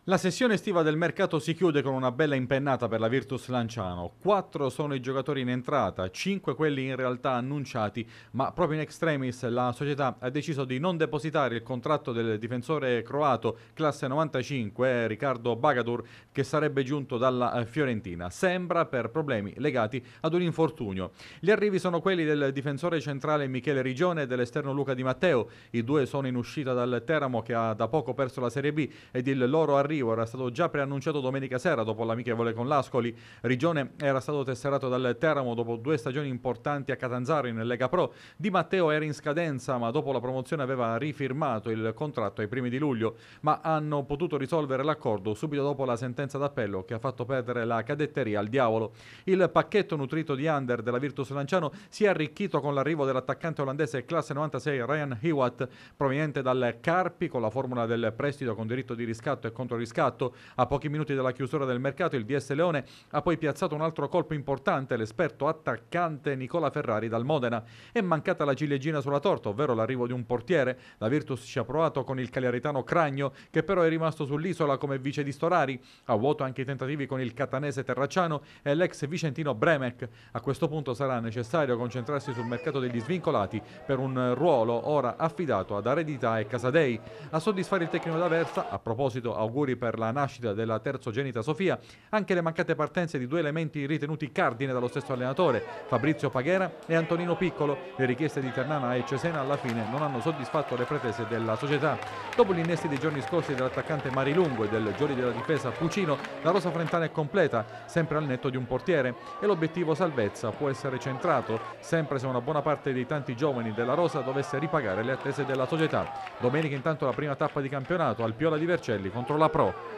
La sessione estiva del mercato si chiude con una bella impennata per la Virtus Lanciano. 4 sono i giocatori in entrata, 5 quelli in realtà annunciati, ma proprio in extremis la società ha deciso di non depositare il contratto del difensore croato classe 95, Riccardo Bagadur, che sarebbe giunto dalla Fiorentina. Sembra per problemi legati ad un infortunio. Gli arrivi sono quelli del difensore centrale Michele Rigione e dell'esterno Luca Di Matteo. I due sono in uscita dal Teramo, che ha da poco perso la Serie B, ed il loro arrivo era stato già preannunciato domenica sera dopo l'amichevole con l'Ascoli. Rigione era stato tesserato dal Teramo dopo 2 stagioni importanti a Catanzaro in Lega Pro. Di Matteo era in scadenza, ma dopo la promozione aveva rifirmato il contratto ai primi di luglio, ma hanno potuto risolvere l'accordo subito dopo la sentenza d'appello che ha fatto perdere la cadetteria al diavolo. Il pacchetto nutrito di under della Virtus Lanciano si è arricchito con l'arrivo dell'attaccante olandese classe 96 Ryan Hewitt, proveniente dal Carpi, con la formula del prestito con diritto di riscatto e controriscatto. A pochi minuti dalla chiusura del mercato il DS Leone ha poi piazzato un altro colpo importante, l'esperto attaccante Nicola Ferrari dal Modena. È mancata la ciliegina sulla torta, ovvero l'arrivo di un portiere. La Virtus ci ha provato con il cagliaritano Cragno, che però è rimasto sull'isola come vice di Storari. A vuoto anche i tentativi con il catanese Terracciano e l'ex vicentino Bremek. A questo punto sarà necessario concentrarsi sul mercato degli svincolati per un ruolo ora affidato ad Aredità e Casadei. A soddisfare il tecnico d'Aversa, a proposito auguri per la nascita della terzogenita Sofia, anche le mancate partenze di 2 elementi ritenuti cardine dallo stesso allenatore, Fabrizio Paghera e Antonino Piccolo. Le richieste di Ternana e Cesena alla fine non hanno soddisfatto le pretese della società. Dopo gli innesti dei giorni scorsi dell'attaccante Marilungo e del giorno della difesa Pucino, la rosa frentana è completa, sempre al netto di un portiere, e l'obiettivo salvezza può essere centrato, sempre se una buona parte dei tanti giovani della rosa dovesse ripagare le attese della società. Domenica intanto la prima tappa di campionato al Piola di Vercelli contro la Pro.